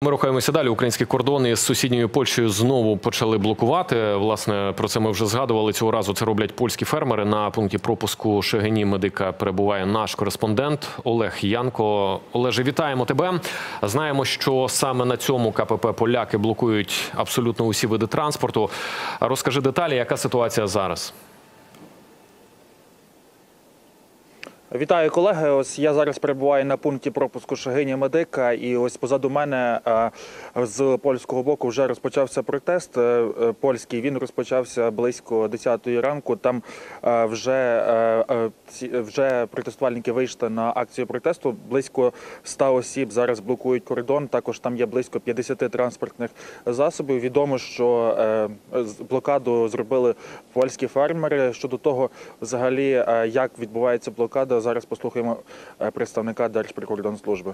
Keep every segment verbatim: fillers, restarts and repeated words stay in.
Ми рухаємося далі. Український кордон із сусідньою Польщею знову почали блокувати. Власне, про це ми вже згадували. Цього разу це роблять польські фермери. На пункті пропуску Шегині-Медика перебуває наш кореспондент Олег Янко. Олеже, вітаємо тебе. Знаємо, що саме на цьому КПП поляки блокують абсолютно усі види транспорту. Розкажи деталі, яка ситуація зараз? Вітаю, колеги. Ось я зараз перебуваю на пункті пропуску Шегині-Медика, і ось позаду мене з польського боку вже розпочався протест польський. Він розпочався близько десятої ранку. Там вже, вже протестувальники вийшли на акцію протесту. Близько ста осіб зараз блокують кордон. Також там є близько п'ятдесят транспортних засобів. Відомо, що блокаду зробили польські фермери. Щодо того, взагалі, як відбувається блокада, зараз послухаємо представника Держприкордонслужби.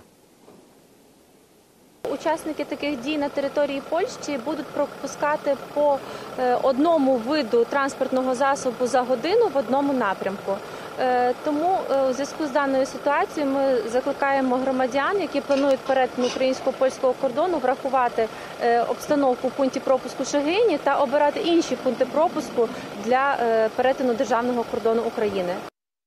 Учасники таких дій на території Польщі будуть пропускати по одному виду транспортного засобу за годину в одному напрямку. Тому у зв'язку з даною ситуацією ми закликаємо громадян, які планують перетин українсько-польського кордону, врахувати обстановку в пункті пропуску Шегині та обирати інші пункти пропуску для перетину державного кордону України.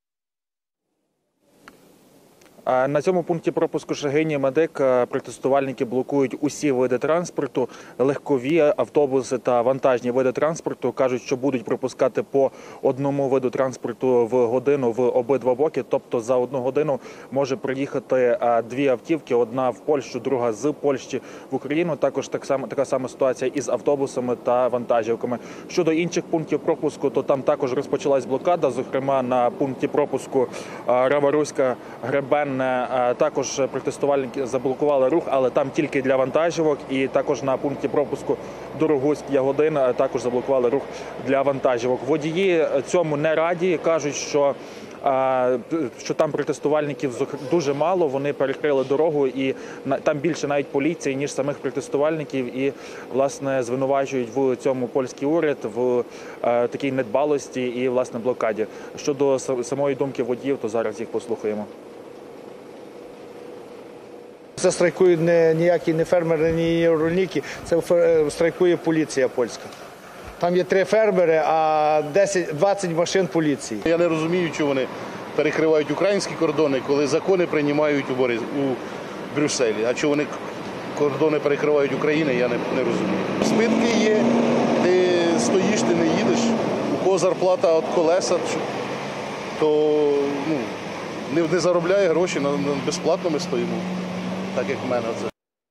На цьому пункті пропуску Шегині-Медика протестувальники блокують усі види транспорту, легкові, автобуси та вантажні види транспорту. Кажуть, що будуть пропускати по одному виду транспорту в годину в обидва боки. Тобто за одну годину може приїхати дві автівки, одна в Польщу, друга з Польщі в Україну. Також так само, така сама ситуація із автобусами та вантажівками. Щодо інших пунктів пропуску, то там також розпочалась блокада, зокрема на пункті пропуску Рава-Руська-Гребен. Також протестувальники заблокували рух, але там тільки для вантажівок. І також на пункті пропуску Дорогуськ-Ягодин також заблокували рух для вантажівок. Водії цьому не раді, кажуть, що що там протестувальників дуже мало, вони перекрили дорогу, і там більше навіть поліції, ніж самих протестувальників, і, власне, звинувачують в цьому польський уряд, в такій недбалості і, власне, блокаді. Щодо самої думки водіїв, то зараз їх послухаємо. Це страйкують не ніякі не фермери, ні рольники, це страйкує поліція польська. Там є три фермери, а десять-двадцять машин поліції. Я не розумію, чому вони перекривають українські кордони, коли закони приймають у, Борис... у Брюсселі. А чому вони кордони перекривають України, я не, не розумію. Збитки є, ти стоїш, ти не їдеш, у кого зарплата від колеса, то ну, не, не заробляє гроші, безплатно ми стоїмо. Так як в мене це.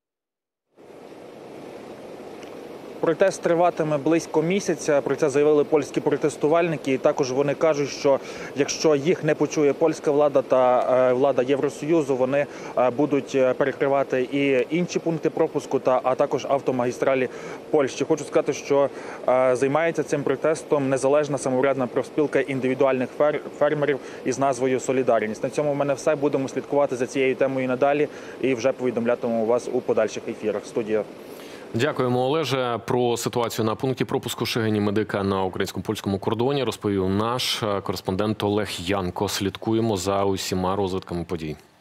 Протест триватиме близько місяця, про це заявили польські протестувальники. І також вони кажуть, що якщо їх не почує польська влада та влада Євросоюзу, вони будуть перекривати і інші пункти пропуску, та, а також автомагістралі Польщі. Хочу сказати, що займається цим протестом незалежна самоврядна профспілка індивідуальних фермерів із назвою «Солідарність». На цьому в мене все. Будемо слідкувати за цією темою надалі і вже повідомлятимемо вас у подальших ефірах. Студія. Дякуємо, Олеже. Про ситуацію на пункті пропуску Шегині-Медика на українсько-польському кордоні розповів наш кореспондент Олег Янко. Слідкуємо за усіма розвитками подій.